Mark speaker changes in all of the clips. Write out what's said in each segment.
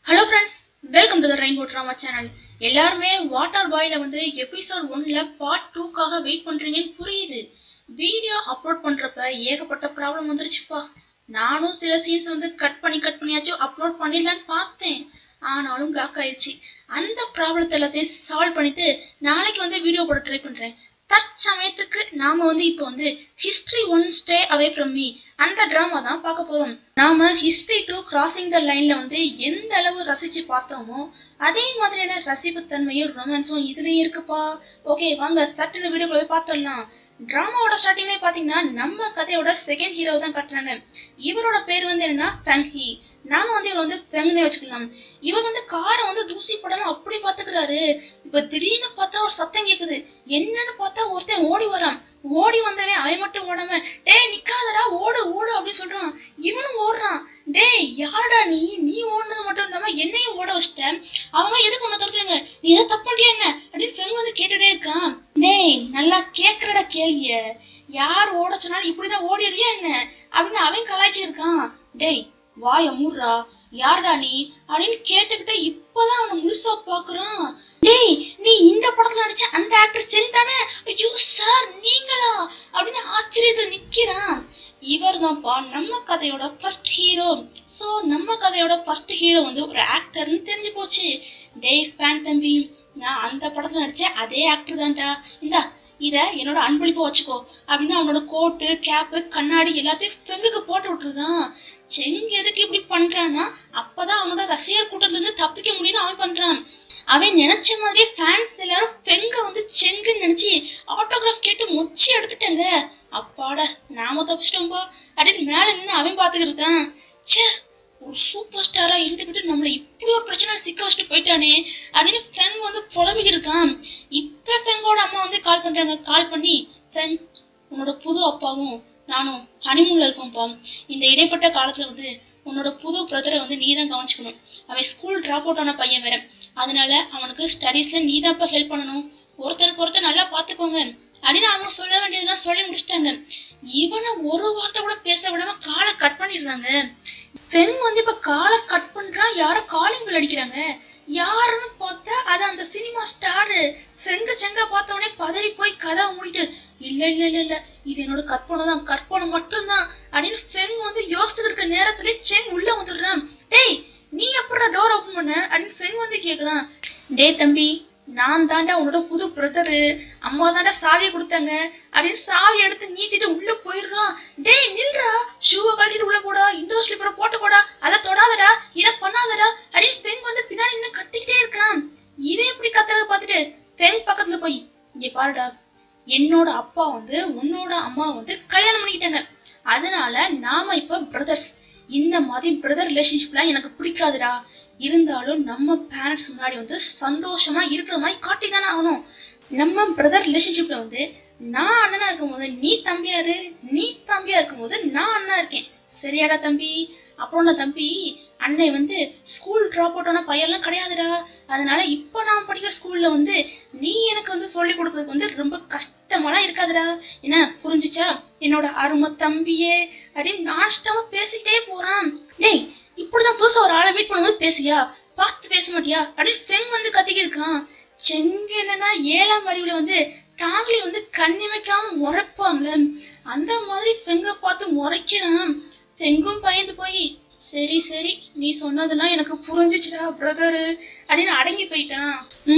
Speaker 1: Hello friends, welcome to the Rainbow Drama channel. எல்லாருமே water பாய்ல episode 1ல part 2க்காக வெயிட் பண்றீங்கன்னு புரியுது. வீடியோ அப்லோட் பண்றப்ப ஏகப்பட்ட ப்ராப்ளம் வந்துருச்சுப்பா. நானும் சில சீன்ஸ் கட் பண்ணியாச்சும் அப்லோட் பண்ணிடலான்னு பார்த்தேன். ஆனாலும் பிளாக் ஆயிடுச்சு. அந்த ப்ராப்ளத்தை எல்லாத்தையும் சால்வ் பண்ணிட்டு நாளைக்கு வீடியோ போட ட்ரை பண்றேன். தற்சமயத்துக்கு நாம இப்போ history 1 stay away from me அந்த டிராமா தான் பார்க்க போறோம். நாம ஹிஸ்டரி 2 கிராசிங் த லைன்ல எந்த அளவு ரசிச்சு பார்த்தோமோ அதே மாதிரியான ரசிப்பு தன்மையும் ரொமான்ஸும் இதுலயும் இருக்குப்பா. ஓகே வாங்க சட்டுன்னு வீடியோ போய் பார்த்தோம்லாம். டிராமாவோட ஸ்டார்டிங்லேயே பாத்தீங்கன்னா நம்ம கதையோட செகண்ட் ஹீரோ தான் காட்டுறாங்க. இவரோட பேர் என்னன்னா ஃபெங் ஹி. நாம இவர் ஃபெங்னே வச்சுக்கலாம். இவர் காரை தூசி படாம அப்படி பாத்துக்கிறாரு. இப்ப திடீர்னு பார்த்தா ஒரு சத்தம் கேக்குது. என்னன்னு பார்த்தா ஒருத்தன் ஓடி வரான். ஓடி வந்தவன் அவன் மட்டும் ஓடாம டேய் நிக்காதடா ஓடு ஓடு அப்படின்னு சொல்றான். இவனும் ஓடுறான். டேய் யாரடா நீ ஓடுனது மட்டும் இல்லாம என்னையும் ஓட வச்சிட்டேன். அவங்க எதுக்கு ஒண்ணு தடுத்துருங்க, நீ ஏதாவது தப்பு பண்ணியா என்ன அப்படின்னு ஃபெங் கேட்டுட்டே இருக்கான். டேய் நல்லா கேக்குறடா கேள்விய, யார் ஓட சொன்னாலும் இப்படிதான் ஓடிடுவியா என்ன அப்படின்னு அவன் கலாய்ச்சி இருக்கான். டேய் வாய மூடுறா, யாரடா நீ அப்படின்னு கேட்டுக்கிட்ட இப்பதான் அவனை முழுசா பாக்குறான். டேய் நீ இந்த படத்துல நடிச்ச அந்த ஆக்டர் சென் தானே? ஐயோ சார் நீங்களா அப்படின்னு ஆச்சரியத்துல நிக்கிறான். இவர் தான்ப்பா நம்ம கதையோட ஃபர்ஸ்ட் ஹீரோ. சோ நம்ம கதையோட ஃபர்ஸ்ட் ஹீரோ ஒரு ஆக்டர்னு தெரிஞ்சு போச்சு. டேய் ஃபேன் தம்பி, நான் அந்த படத்துல நடிச்ச அதே ஆக்டர் தான்டா, இந்தா இத என்னோட அன்பளிப்பா வச்சுக்கோ அப்படின்னு அவனோட கோட்டு கேப்பு கண்ணாடி எல்லாத்தையும் ஃபெங்குக்கு போட்டு விட்டுருக்கான். செங் எதுக்கு இப்படி பண்றான்னா அப்பதான் அவனோட ரசிகர் கூட்டத்துல இருந்து தப்பிக்க முடியும்னு அவன் பண்றான். அவன் நினைச்ச மாதிரியே ஃபேன்ஸ் எல்லாரும் ஃபெங்க செங்குன்னு நினைச்சு ஆட்டோகிராஃப் கேட்டு மொச்சி எடுத்துட்டாங்க. அப்பாடா நாம தப்பிச்சிட்டோம்பா அப்படின்னு மேல நின்று அவன் பாத்துக்கிட்டு இருக்கான். சே ஒரு சூப்பர் ஸ்டாரா இருந்துகிட்டு நம்மள இப்படி ஒரு பிரச்சனை சிக்க வச்சுட்டு போயிட்டானே அப்படின்னு ஃபெங் புலம்பிக்கிட்டு இருக்கான். இப்ப ஃபெங்கோட அம்மா கால் பண்றாங்க. கால் பண்ணி ஃபெங் உன்னோட புது அப்பாவும் நானும் ஹனிமூன்ல இருக்கோம்ப்பா. இந்த இடைப்பட்ட காலத்துல உன்னோட புது பிரதரை நீதான் கவனிச்சுக்கணும். அவன் ஸ்கூல் டிராப் அவுட் ஆன பையன் வேற, அதனால அவனுக்கு ஸ்டடீஸ்ல நீதான்ப்பா ஹெல்ப் பண்ணணும். ஒருத்தருக்கு ஒருத்தர் நல்லா பாத்துக்கோங்க அப்படின்னு அவங்க சொல்ல வேண்டியதெல்லாம் சொல்லி முடிச்சிட்டாங்க. இவனை ஒரு வார்த்தை கூட பேச விடாம காலை கட் பண்ணிடுறாங்க. ஃபெங் இப்ப காலை கட் பண்றான். யாரோ காலிங் பெல் அடிக்கிறாங்க. யாருன்னு பார்த்தா அது அந்த சினிமா ஸ்டாரு. ஃபெங்க செங்க பார்த்தவனே பதறி போய் கதவை மூடிட்டு இல்ல இல்ல இல்ல இல்ல இது என்னோட கற்பனை தான், கற்பனை மட்டும்தான் அப்படின்னு ஃபெங் யோசிச்சுட்டு இருக்க நேரத்துல செங் உள்ள வந்துடுறான். டேய் நீ எப்படா டோர் ஓபன் பண்ண அப்படின்னு ஃபெங் கேக்குறான். டேய் தம்பி நான் தாண்டா உன்னோட புது பிரதரு, அம்மா தாண்டா சாவியை கொடுத்தாங்க அப்படின்னு சாவி எடுத்து நீட்டிட்டு உள்ள போயிடுறான். டேய் நில்றா, ஷூவை கழட்டிட்டு உள்ள போடா, இண்டோர் ஸ்லிப்பரை போட்டு போடா, அதை தொடாதடா, இதை பண்ணாதடா அப்படின்னு ஃபெங் பின்னாடி இன்னும் கத்திக்கிட்டே இருக்கான். இவன் இப்படி கத்துறத பார்த்துட்டு ஃபெங் பக்கத்துல போய் இங்க பாருடா, என்னோட அப்பா உன்னோட அம்மா கல்யாணம் பண்ணிக்கிட்டாங்க, அதனால நாம இப்ப பிரதர்ஸ். இந்த மாதிரி பிரதர் ரிலேஷன்ஷிப்லாம் எனக்கு பிடிக்காதுடா. இருந்தாலும் நம்ம பேரண்ட்ஸ் முன்னாடி சந்தோஷமா இருக்கிற மாதிரி காட்டிதானே ஆகணும். நம்ம பிரதர் ரிலேஷன்ஷிப்ல நான் அண்ணனா இருக்கும்போது நீ தம்பியாரு, நீ தம்பியா இருக்கும்போது நான் அண்ணா இருக்கேன், சரியாடா தம்பி? அப்புறம் தம்பி அண்ணன் ஸ்கூல் டிராப் அவுட் ஆன பையன்லாம் கிடையாதுடா. அதனால இப்ப நான் படிக்கிற ஸ்கூல்ல நீ எனக்கு சொல்லி கொடுக்கறதுக்கு ரொம்ப கஷ்டமெல்லாம் இருக்காதுடா. என்ன புரிஞ்சுச்சா என்னோட அருமை தம்பியே அப்படின்னு நான்ஸ்டாமா பேசிக்கிட்டே போறான். டேய் இப்படிதான் புதுசா ஒரு ஆளை மீட் பண்ணும்போது பேசுவியா, பார்த்து பேச மாட்டியா அப்படின்னு ஃபெங் கத்திக்கி இருக்கான். செங்க என்னன்னா 7ஆம் அறிவுல டாக்லி கண்ணிமைக்காம முறைப்பாம்ல, அந்த மாதிரி ஃபெங்க பார்த்து முறைக்கிறான். ஃபெங்கும் பயந்து போய் சரி சரி நீ சொன்னதெல்லாம் எனக்கு புரிஞ்சிச்சுடா பிரதரு அப்படின்னு அடங்கி போயிட்டான்.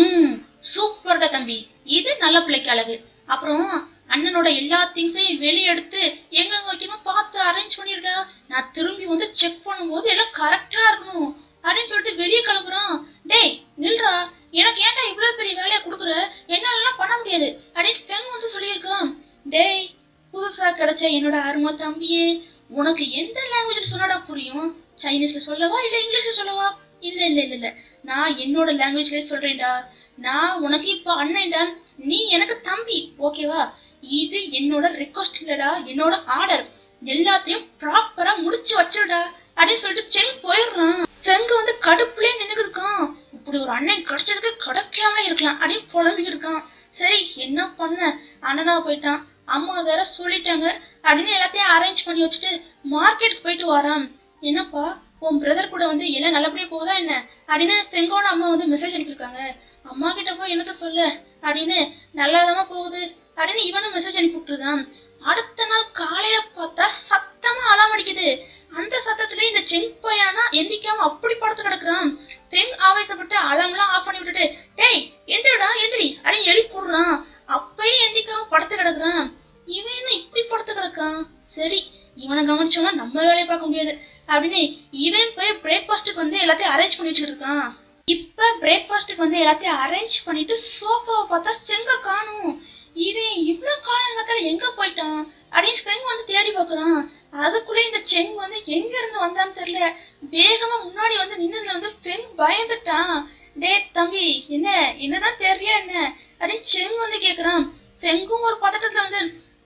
Speaker 1: சூப்பர்டா தம்பி, இது நல்ல பிள்ளைக்கு அழகு. அப்புறம் அண்ணனோட எல்லா திங்ஸையும் வெளியே எடுத்து எங்க வைக்கணும் பார்த்து அரேஞ்ச் பண்ணிருடா. நான் திரும்பி செக் பண்ணும்போது எல்லாம் கரெக்டா இருக்கணும் அப்படின்னு சொல்லிட்டு வெளியே கிளம்புறான். டேய் நில்றா, எனக்கு ஏன்டா இவ்வளவு பெரிய வேலையை கொடுக்குற, என்னால பண்ண முடியாது அப்படின்னு ஃபெங் சொல்லியிருக்கான். டேய் புதுசா கிடைச்ச என்னோட அருமை தம்பியே, உனக்கு எந்த லாங்குவேஜ்ல சொன்னாடா புரியும்? சைனீஸ்ல சொல்லவா இல்ல இங்கிலீஷ்ல சொல்லவா? இல்ல இல்ல இல்ல இல்ல நான் என்னோட லாங்குவேஜ்லயே சொல்றேன்டா. நான் உனக்கு இப்ப அண்ணன்டா, நீ எனக்கு தம்பி, ஓகேவா? இது என்னோட ரிக்வெஸ்ட் இல்லடா, என்னோட ஆர்டர். எல்லாத்தையும் ப்ராப்பரா முடிச்சு வச்சிருடா அப்படின்னு சொல்லிட்டு செங் போயிடுறான். ஃபெங் கடுப்புலயே நின்னுக்கு இருக்கான். இப்படி ஒரு அண்ணன் கிடைச்சதுக்கு கிடைக்காமலே இருக்கலாம் அப்படின்னு புலம்பிக்கிட்டு இருக்கான். சரி என்ன பண்ண, அண்ணனா போயிட்டான், அம்மா வேற சொல்லிட்டாங்க அப்படின்னு எல்லாத்தையும் அரேஞ்ச் பண்ணி வச்சுட்டு மார்க்கெட்டுக்கு போயிட்டு வரான். என்னப்பா உன் பிரதர் கூட வந்து எல்லாம் நல்லபடியா போகுதா என்ன அப்படின்னு பெங்கோட அம்மா வந்து மெசேஜ் அனுப்பியிருக்காங்க. அம்மா கிட்ட போய் என்னத்த சொல்ல அப்படின்னு நல்லாதமா போகுது அப்படின்னு இவனும் மெசேஜ் அனுப்பி விட்டுருதான். அடுத்த நாள் காலையில பார்த்தா சத்தமா அலாம் அடிக்குது. அந்த சத்தத்துல இந்த செங் பையனா எந்திக்காம அப்படி படுத்து கிடக்குறான். பெண் ஆவேசப்பட்டு அலாம்லாம் ஆஃப் பண்ணி விட்டுட்டு டேய் எந்திரடா எந்திரி அப்படின்னு எழுப்பி போடுறான். அப்பயும் எந்திக்காம படுத்து கிடக்குறான். இவன் என்ன இப்படி படுத்து கிடக்கான்? சரி இவனை கவனிச்சோம்னா நம்ம வேலையை பார்க்க முடியாது அப்படின்னு இவன் போய் பிரேக்ஃபாஸ்டுக்கு வந்து எல்லாத்தையும் அரேஞ்ச் பண்ணி வச்சுட்டு இருக்கான். இப்ப பிரேக்ஃபாஸ்டுக்கு வந்து எல்லாத்தையும் அரேஞ்ச் பண்ணிட்டு சோஃபாவை பார்த்தா செங்க காணும். இவன் இவ்வளவு காலம் எங்க போயிட்டான் அப்படின்னு பெங் வந்து தேடி பாக்குறான். அதுக்குள்ளே இந்த செங் வந்து எங்க இருந்து வந்தான்னு தெரியல. வேகமா முன்னாடி வந்து நின்னதுல வந்து பெங் பயந்துட்டான். டே தம்பி என்னதான் தெரியல என்ன அப்படின்னு செங் வந்து கேக்குறான். பெங்கும் ஒரு பதட்டத்துல வந்து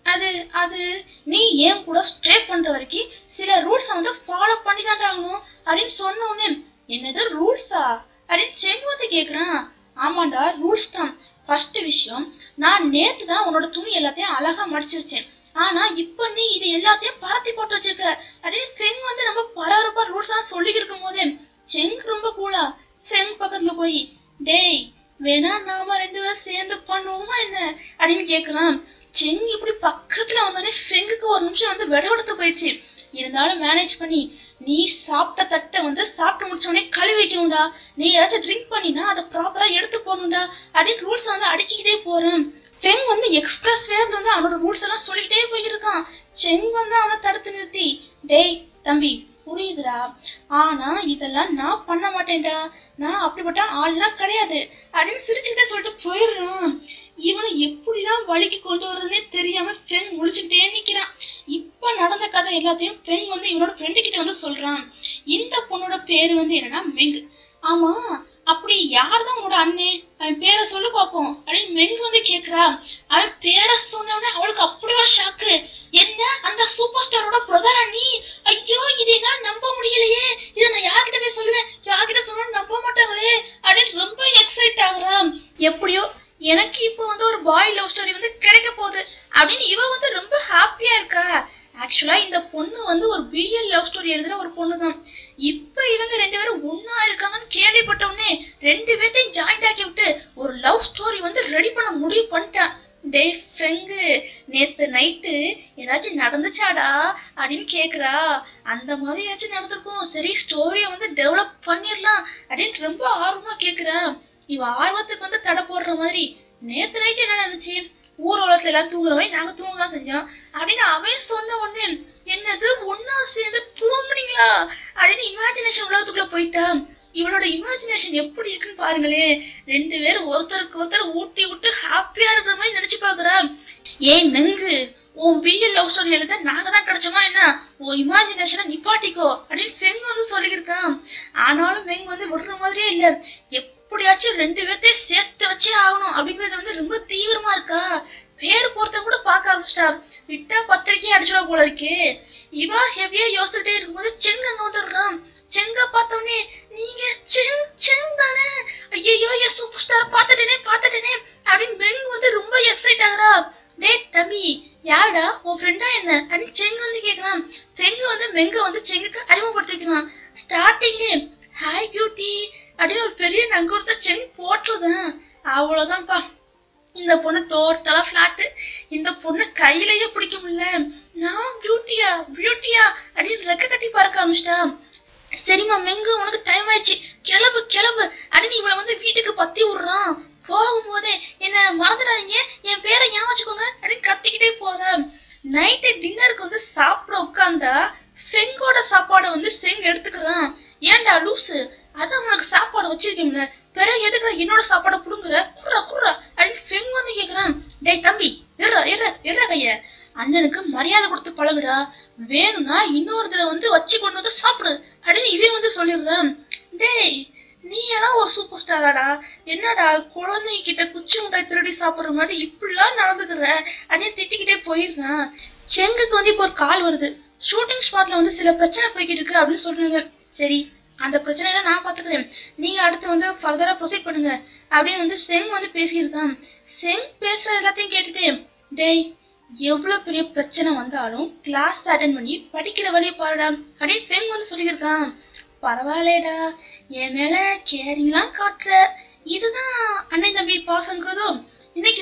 Speaker 1: அது நீ ஏன் கூட ஸ்ட்ரே பண்ற வரைக்கும் சில ரூல்ஸ வந்து ஃபாலோ பண்ணி தான் ஆகணும் அப்படின்னு சொன்ன உடனே என்னது ரூல்ஸா அப்படின்னு செங் வந்து கேக்குறான். ஆமாண்டா ரூல்ஸ் தான். ஃபர்ஸ்ட் விஷயம் நான் நேத்து தான் உன்னோட துணி எல்லாத்தையும் அழகா மடிச்சு வச்சேன். ஆனா இப்ப நீ இது எல்லாத்தையும் பரத்தி போட்டு வச்சிருக்க அப்படின்னு ஃபெங் வந்து ரொம்ப பரபரப்பா ரூல்ஸ் எல்லாம் சொல்லி இருக்கும் போதே செங் ரொம்ப கூலா ஃபெங் பக்கத்துல போய் டேய் வேணா நாம 2 பேரும் சேர்ந்து பண்ணுவோமா என்ன அப்படின்னு கேக்குறான். செங் இப்படி பக்கத்துல வந்தோடனே ஃபெங்குக்கு ஒரு நிமிஷம் வந்து விடவெடுத்து போயிடுச்சு. இருந்தாலும் மேனேஜ் பண்ணி நீ சாப்பிட்ட தட்டை வந்து சாப்பிட்டு முடிச்ச உடனே கழுவி வைக்கணும்டா, நீ ஏதாச்சும் ட்ரிங்க் பண்ணினா அதை ப்ராப்பரா எடுத்து போகணும்டா அப்படின்னு ரூல்ஸ் வந்து அடிக்கிட்டே போறேன். ஃபெங் வந்து எக்ஸ்பிரஸ் வேர்ல வந்து அவனோட ரூல்ஸ் எல்லாம் சொல்லிட்டே போயிட்டு இருக்கான். செங் வந்து அவனை தடுத்து நிறுத்தி டேய் தம்பி புரியுதுடா, ஆனா இதெல்லாம் நான் பண்ண மாட்டேன்டா, நான் அப்படிப்பட்ட ஆள்லாம் கிடையாது அப்படின்னு சிரிச்சுக்கிட்டே சொல்லிட்டு போயிடுறான். இவனை எப்படிதான் வழிக்கு கொண்டு வர்றதுன்னே தெரியாம ஃபெங் முழிச்சுக்கிட்டே நிக்கிறான். இப்ப நடந்த கதை எல்லாத்தையும் ஃபெங் வந்து இவனோட ஃப்ரெண்டு கிட்ட வந்து சொல்றான். இந்த பொண்ணோட பேரு வந்து என்னன்னா மெங். ஆமா அப்படி யார்தான் உன்னோட அண்ணே, அவன் பேரை சொல்லு பாப்போம் அப்படின்னு மெங் வந்து கேக்குறா. அவன் பேரை சொன்னவனே அவளுக்கு அப்படி ஒரு ஷாக்கு. என்ன அந்த சூப்பர் ஸ்டாரோட பிரதர் அண்ணி? ஐயோ இது என்ன நம்ப முடியலையே, இதை நான் யார்கிட்ட போய் சொல்லுவேன், யார்கிட்ட சொன்னா நம்ப மாட்டாங்களே அப்படின்னு ரொம்ப எக்ஸைட் ஆகுறான். எப்படியோ எனக்கு இப்போ வந்து ஒரு பாய் லவ் ஸ்டோரி வந்து கிடைக்க போகுது அப்படின்னு இவ வந்து ரொம்ப ஹாப்பியா இருக்கா. ஆக்சுவலா இந்த பொண்ணு வந்து ஒரு பிஎல் லவ் ஸ்டோரி எழுதுற ஒரு பொண்ணு தான். இப்ப இவங்க 2 பேரும் ஒன்னா இருக்காங்கன்னு கேள்விப்பட்ட உடனே 2 பேர்த்தையும் ஜாயிண்ட் ஆக்கி விட்டு ஒரு லவ் ஸ்டோரி வந்து ரெடி பண்ண முடிவு பண்ணிட்டான். டே ஃபெங்கு நேத்து நைட்டு ஏதாச்சும் நடந்துச்சாடா அப்படின்னு கேக்குறா. அந்த மாதிரி ஏதாச்சும் நடந்திருக்கும், சரி ஸ்டோரிய வந்து டெவலப் பண்ணிடலாம் அப்படின்னு ரொம்ப ஆர்வமா கேக்குறா. இவ ஆர்வத்துக்கு வந்து தடை போடுற மாதிரி நேத்து நைட்டு என்ன நடந்துச்சு, ஊர் உலகத்துல எல்லாம் தூங்குற மாதிரி நாங்க தூங்கதான் செஞ்சோம் அப்படின்னு அவன் சொன்ன உடனே என்னது ஒன்னா சேர்ந்து தூங்குனீங்களா அப்படின்னு இமேஜினேஷன் உலகத்துக்குள்ள போயிட்டா. இவளோட இமேஜினேஷன் எப்படி இருக்குன்னு பாருங்களே. 2 பேரும் ஒருத்தருக்கு ஒருத்தர் ஊட்டி விட்டு ஹாப்பியா இருக்கிற மாதிரி நினைச்சு பாக்குறா. ஏய் மெங்கு உன் பிஎல் லவ் ஸ்டோரி எழுத நாங்க தான் கிடைச்சோமா என்ன, உன் இமேஜினேஷனை நிப்பாட்டிக்கோ அப்படின்னு ஃபெங் வந்து சொல்லியிருக்கான். ஆனாலும் மெங் வந்து விடுற மாதிரியே இல்ல, எப்படியாச்சும் 2 பேர்த்தையும் சேர்த்து வச்சே ஆகணும் அப்படிங்கறது வந்து ரொம்ப தீவிரமா இருக்கா. பேரு பொறுத்த கூட பார்க்க ஆரம்பிச்சிட்டா. விட்டா பத்திரிக்கையே அடிச்சுட போல இருக்கு. இவ ஹெவியா யோசிச்சுட்டே இருக்கும்போது செங் அங்க வந்துடுறான். செங்க பார்த்தோன்னே நீங்க செங் தானே, ஐயோ என் சூப்பர் ஸ்டார் பாத்துட்டேனே அப்படின்னு மெங் வந்து ரொம்ப எக்ஸைட் ஆகுறா. டே தம்பி யாருடா உன் ஃப்ரெண்டா என்ன அப்படின்னு செங் வந்து கேக்குறான். ஃபெங் வந்து மெங்க வந்து செங்குக்கு அறிமுகப்படுத்திக்கிறான். ஸ்டார்டிங்ல ஹாய் பியூட்டி அப்படின்னு ஒரு பெரிய நங்கூரத்தை செங் போட்டுருதான். அவ்வளவுதான்ப்பா, இந்த பொண்ணு டோட்டலா பிளாட். இந்த பொண்ணு கையிலேயே பிடிக்க முடியல. நான் பியூட்டியா அப்படின்னு ரெக்க கட்டி பார்க்க ஆரம்பிச்சிட்டா. சரிம்மா மெங்கு உனக்கு டைம் ஆயிடுச்சு, கிளம்பு அப்படின்னு இவளை வந்து வீட்டுக்கு பத்தி விடுறான். போகும்போதே என்ன மறந்துடாதீங்க, என் பேரை ஞாபகம் வச்சுக்கோங்க அப்படின்னு கத்திக்கிட்டே போறேன். நைட்டு டின்னருக்கு வந்து சாப்பிட உட்கார்ந்தா ஃபெங்கோட சாப்பாடை வந்து செங் எடுத்துக்கிறான். ஏன்டா லூசு, அதான் உனக்கு சாப்பாடு வச்சிருக்கீங்கள, பிறகு எதுக்குற என்னோட சாப்பாடை புடுங்குற, குர்ரா அப்படின்னு ஃபெங் வந்து கேக்குறான். டேய் தம்பி எற கைய, அண்ணனுக்கு மரியாதை கொடுத்து பழகுடா, வேணும்னா இன்னொரு தடவை வந்து வச்சு கொண்டு வந்து சாப்பிடு அப்படின்னு இவன் வந்து சொல்லிடுறான். டேய் நீ எல்லாம் ஒரு சூப்பர் ஸ்டாராடா, என்னடா குழந்தைங்க கிட்ட குச்சி முட்டாய் திருடி சாப்பிடுற மாதிரி இப்படிலாம் நடந்துக்கிற அப்படின்னு திட்டிக்கிட்டே போயிருக்கான். செங்குக்கு வந்து இப்போ ஒரு கால் வருது, ஷூட்டிங் ஸ்பாட்ல வந்து சில பிரச்சனை போய்கிட்டு இருக்கு அப்படின்னு சொல்றாங்க. சரி அந்த பிரச்சனையெல்லாம் நான் பாத்துக்கிறேன், நீங்க அடுத்து வந்து ஃபர்தரா ப்ரொசீட் பண்ணுங்க அப்படின்னு வந்து செங் வந்து பேசியிருக்கான். செங் பேசுற எல்லாத்தையும் கேட்டுட்டு டேய் எவ்வளவு பெரிய பிரச்சனை வந்தாலும் கிளாஸ் அட்டென்ட் பண்ணி படிக்கிற வழியை பாருடா அப்படின்னு ஃபெங் வந்து சொல்லியிருக்கான். பரவாயில்லடா, என் மேல கேரிங்லாம் காட்டுற. இதுதான் அண்ணன் தம்பி பாசங்கிறதோ? இன்னைக்கு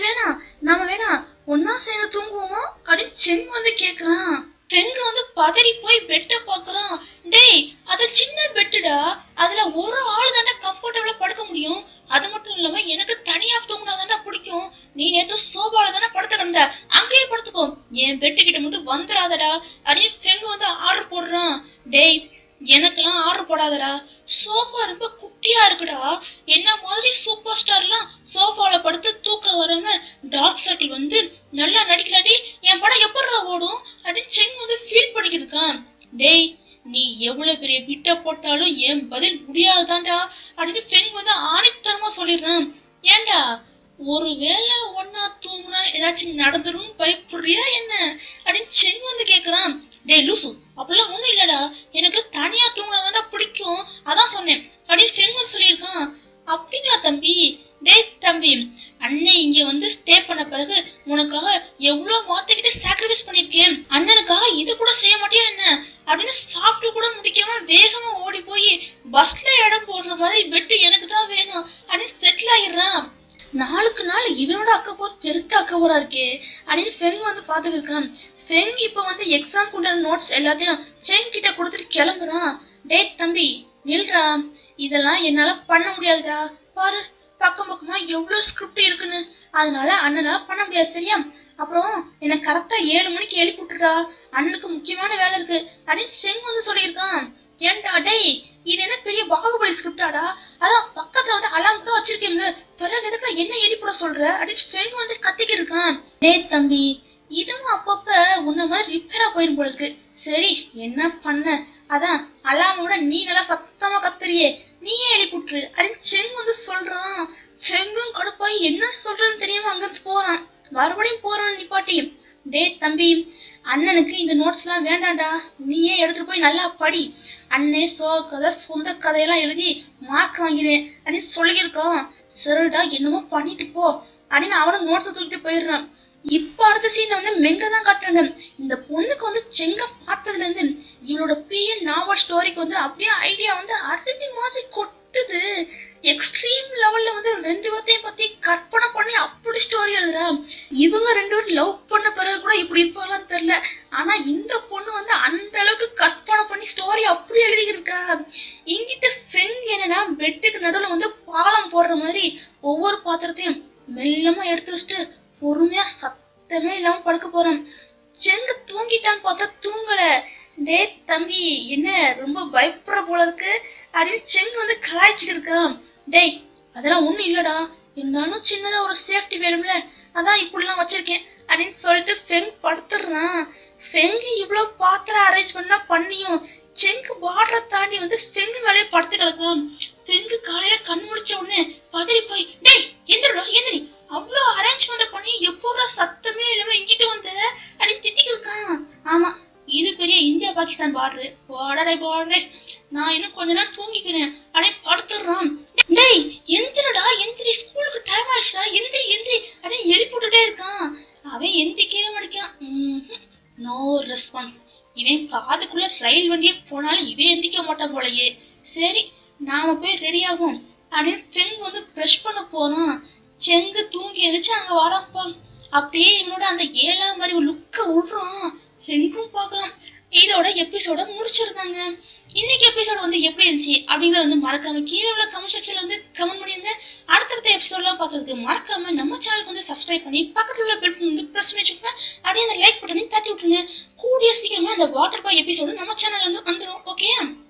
Speaker 1: நாம ஒன்னா சேர்ந்து தூங்குவோமா அப்படின்னு செங் வந்து கேக்குறான். பெண் வந்து பதறி போய் பெட்ட பாக்குறான். டேய், அது சின்ன பெட்டுடா, அதுல ஒரு ஆள் தானே கம்ஃபர்டபுளா படுக்க முடியும். அது மட்டும் இல்லாம எனக்கு தனியா தூங்கினாதானே பிடிக்கும். நீ நேத்து சோபால தானே படுத்து கிடந்த, அங்கேயே படுத்துக்கோ, என் பெட்டு கிட்ட மட்டும் வந்துடாதடா அப்படின்னு செங் வந்து ஆர்டர் போடுறான். டேய், எனக்கெல்லாம் ஆர்டர் போடாதடா, சோஃபா ரொம்ப குட்டியா இருக்குடா. என்ன மாதிரி சூப்பர் ஸ்டார்லாம் சோஃபால படுத்து தூக்க வராம டார்க் சர்க்கிள் வந்து நல்லா நடிக்கலாட்டி என் படம் எப்படா ஓடும் அப்படின்னு செங் வந்து ஃபீல் பண்ணிக்கிருக்கான். டேய், நீ எவ்வளவு பெரிய பிட்ட போட்டாலும் என் பதில் முடியாதுதான்டா அப்படின்னு ஃபெங் வந்து ஆணித்தரமா சொல்லிடுறான். ஏண்டா, ஒருவேளை ஒன்னா தூங்குனா ஏதாச்சும் நடந்துரும் பயப்படுறியா என்ன அப்படின்னு செங் வந்து கேக்குறான். டேய் லூசு, அப்படிலாம் ஒண்ணும் இல்லடா, எனக்கு தனியா தூங்கினாதான்டா பிடிக்கும், அதான் சொன்னேன் அப்படின்னு ஃபெங் வந்து சொல்லியிருக்கான். அப்படிங்களா தம்பி? டேய் தம்பி, அண்ணன் இங்க வந்து ஸ்டே பண்ண பிறகு உனக்காக எவ்வளவு மாத்திக்கிட்டு சாக்ரிஃபைஸ் பண்ணிருக்கேன், அண்ணனுக்காக இது கூட செய்ய மாட்டியா என்ன அப்படின்னு சாப்பிட்டு கூட முடிக்காம வேகமா ஓடி போய் பஸ்ல இடம் போடுற மாதிரி பெட்டு எனக்கு தான் வேணும் அப்படின்னு செட்டில் ஆயிடுறான். நாளுக்கு நாள் இவனோட அக்கப்போர் பெருத்த அக்கப்போரா இருக்கே அப்படின்னு ஃபெங் வந்து பாத்துட்டு இருக்கான். ஃபெங் இப்ப வந்து எக்ஸாம் கொண்ட நோட்ஸ் எல்லாத்தையும் செங் கிட்ட கொடுத்துட்டு கிளம்புறான். டேய் தம்பி, நில்றா, இதெல்லாம் என்னால பண்ண முடியாதுடா. பாரு, பக்கம் பக்கமா எவ்வளவு ஸ்கிரிப்ட் இருக்குன்னு, அதனால அண்ணனால பண்ண முடியாது, சரியா? அப்புறம் என்ன கரெக்டா 7 மணிக்கு எழுப்பி விட்டுறா, அண்ணனுக்கு முக்கியமான வேலை இருக்கு அப்படின்னு செங் வந்து சொல்லியிருக்கான். ஏன்டா டேய், இது என்ன பெரிய பாகுபலி ஸ்கிரிப்டாடா? அதான் பக்கத்துல வந்து அலாம் கூட வச்சிருக்கேன்ல, பிறகு எதுக்குடா என்ன எழுப்பிட சொல்ற அப்படின்னு ஃபெங் வந்து கத்திக்கிட்டு இருக்கான். டேய் தம்பி, இதுவும் அப்பப்ப உன்ன மாதிரி ரிப்பேரா போயிரும் போல இருக்கு. சரி, என்ன பண்ண, அதான் அலாமோட நீ நல்லா சத்தமா கத்துறியே, நீயே எழுப்பிட்டுரு அப்படின்னு செங் வந்து சொல்றான். செங்கும் கடுப்பாய் என்ன சொல்றதுன்னு தெரியாம அங்க போறான். மறுபடியும் போறான் நிப்பாட்டி. டேய் தம்பி, அண்ணனுக்கு இந்த நோட்ஸ் எல்லாம் வேண்டாம்டா, நீயே எடுத்துட்டு போய் நல்லா படி, அண்ணே சோக கதை சொந்த கதையெல்லாம் எழுதி மார்க் வாங்கிடுவேன் அப்படின்னு சொல்லியிருக்கோம். சரிடா, என்னமோ பண்ணிட்டு போ அப்படின்னு அவனும் நோட்ஸை தூக்கிட்டு போயிடுறான். இப்ப அடுத்த சீன்ல வந்து மெங்கதான் காட்டுறாங்க. இந்த பொண்ணுக்கு வந்து செங்க பார்த்ததுல இருந்து இவளோட பிஎன் நாவல் ஸ்டோரிக்கு வந்து அப்படியே ஐடியா வந்து அருவி மாதிரி கொட்டுது. எக்ஸ்ட்ரீம் லெவல்ல வந்து 2 பேர்த்தையும் பத்தி கற்பனை பண்ணி அப்படி ஸ்டோரி எழுதுறா. இவங்க 2 பேரும் லவ் பண்ண பிறகு கூட இப்படி இருப்பாங்கன்னு தெரியல, ஆனா இந்த பொண்ணு வந்து அந்த அளவுக்கு கற்பனை பண்ணி ஸ்டோரி அப்படி எழுதிக்கிருக்கா. இங்கிட்ட ஃபெங் என்னன்னா பெட்டுக்கு நடுவுல வந்து பாலம் போடுற மாதிரி ஒவ்வொரு பாத்திரத்தையும் மெல்லமா எடுத்து வச்சுட்டு பொறுமையா சத்தமே இல்லாம படுக்க போறான். செங்க தூங்கிட்டான்னு பார்த்தா தூங்கல. டே தம்பி, என்ன ரொம்ப பயப்படுற போல இருக்கு அப்படின்னு செங்க வந்து கலாய்ச்சிட்டு இருக்கான். டேய், அதெல்லாம் ஒண்ணும் இல்லடா, இருந்தாலும் சின்னதா ஒரு சேஃப்டி வேணும்ல, அதான் இப்படிலாம் வச்சிருக்கேன் அப்படின்னு சொல்லிட்டு ஃபெங் படுத்துடுறான். ஃபெங் இவ்வளவு பாத்திரம் அரேஞ்ச் பண்ணா பண்ணியும் செங்கு பார்டரை தாண்டி வந்து ஃபெங் மேலே படுத்து கிடக்கும். ஃபெங்கு காலையில கண் முடிச்ச உடனே பதறி போய், டேய் எந்திரடா எந்திரி, அவ்வளவு அரேஞ்ச்மெண்ட் பண்ணி எப்போடா சத்தமே இல்லாம இங்கிட்டு வந்த அப்படின்னு திட்டிட்டு இருக்கான். ஆமா, இது பெரிய இந்தியா பாகிஸ்தான் பார்டரு, போடே நான் இன்னும் கொஞ்ச நேரம் தூங்கிக்கிறேன் அப்படின்னு படுத்துடுறான். டேய் எந்திரடா எந்திரி, ஸ்கூலுக்கு டைம் ஆயிடுச்சுடா, எந்திரி எந்திரி அப்படின்னு எழுப்பி விட்டுட்டே இருக்கான். அவன் எந்திரிக்கவே மாட்டேங்கான். No response. இவன் காதுக்குள்ள ரயில் வண்டியே போனாலும் இவன் எந்திரிக்க மாட்டான் போலயே. சரி, நாம போய் ரெடி ஆகும் அப்படின்னு ஃபெங் வந்து பிரஷ் பண்ண போறான். செங்கு தூங்கி எதிர்த்து அங்க வராப்பா. அப்படியே இவனோட அந்த 7ஆம் மாதிரி லுக்க விடுறான். ஃபெங்கும் பாக்கலாம். இதோட எபிசோட முடிச்சிருக்காங்க. இன்னைக்கு எபிசோட வந்து எப்படி இருந்துச்சு அப்படிங்கறத வந்து மறக்காம கீழே உள்ள கமெண்ட் செக்ஷன்ல வந்து கமெண்ட் பண்ணிருங்க. அடுத்தடுத்த எபிசோட்லாம் பாக்குறதுக்கு மறக்காம நம்ம சேனலுக்கு வந்து சப்ஸ்கிரைப் பண்ணி பக்கத்துல உள்ள பெல் பட்டன் வந்து பிரஸ் பண்ணி வச்சுக்கோங்க. அப்படியே அந்த லைக் பட்டனையும் தட்டி விட்டுருங்க. கூடிய சீக்கிரமா அந்த வாட்டர் பாய் எபிசோடு நம்ம சேனல்ல வந்து வந்துடும். ஓகே.